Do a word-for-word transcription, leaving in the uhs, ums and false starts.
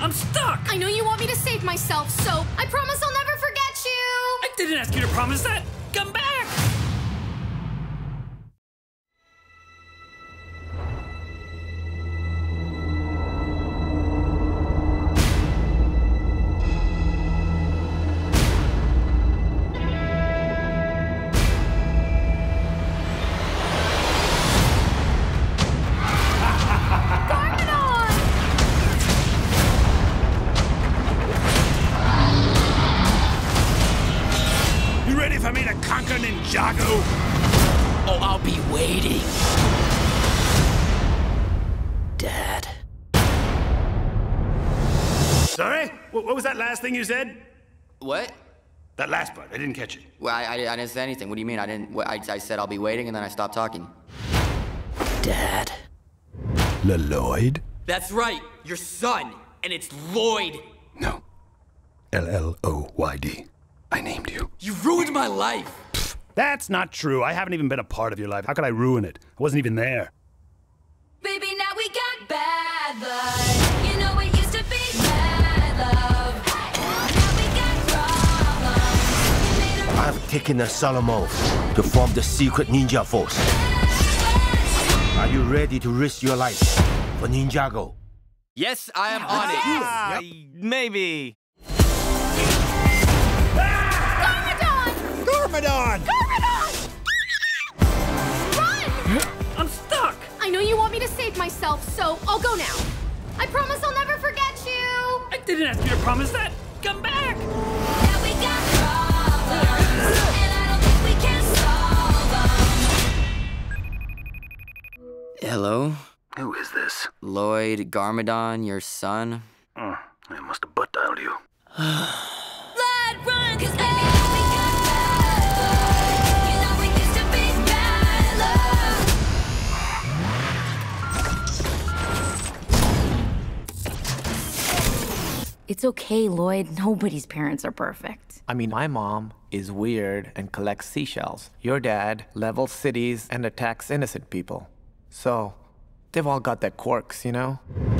I'm stuck! I know you want me to save myself, so I promise I'll never forget you! I didn't ask you to promise that! Come back! For me to conquer Ninjago? Oh, I'll be waiting. Dad. Sorry? What, what was that last thing you said? What? That last part, I didn't catch it. Well, I, I, I didn't say anything. What do you mean? I didn't. What, I, I said I'll be waiting, and then I stopped talking. Dad. Lloyd? That's right. Your son, and it's Lloyd. No. L L O Y D. I named you. You ruined my life. Pfft, that's not true. I haven't even been a part of your life. How could I ruin it? I wasn't even there. Baby, now we got bad blood. You know it used to be bad love. Now we got problems. I've taken a solemn oath to form the secret ninja force. Are you ready to risk your life for Ninjago? Yes, I am on it. Ah, yep. Maybe. Garmadon! Garmadon! Run! I'm stuck! I know you want me to save myself, so I'll go now. I promise I'll never forget you! I didn't ask you to promise that! Come back! Now we got problems, and I don't think we can solve them. Hello? Who is this? Lloyd Garmadon, your son? Oh, I must have butt dialed you. Blood run, 'cause baby, now we got bad blood. You know it used to be bad love. It's okay, Lloyd. Nobody's parents are perfect. I mean, my mom is weird and collects seashells. Your dad levels cities and attacks innocent people. So, they've all got their quirks, you know?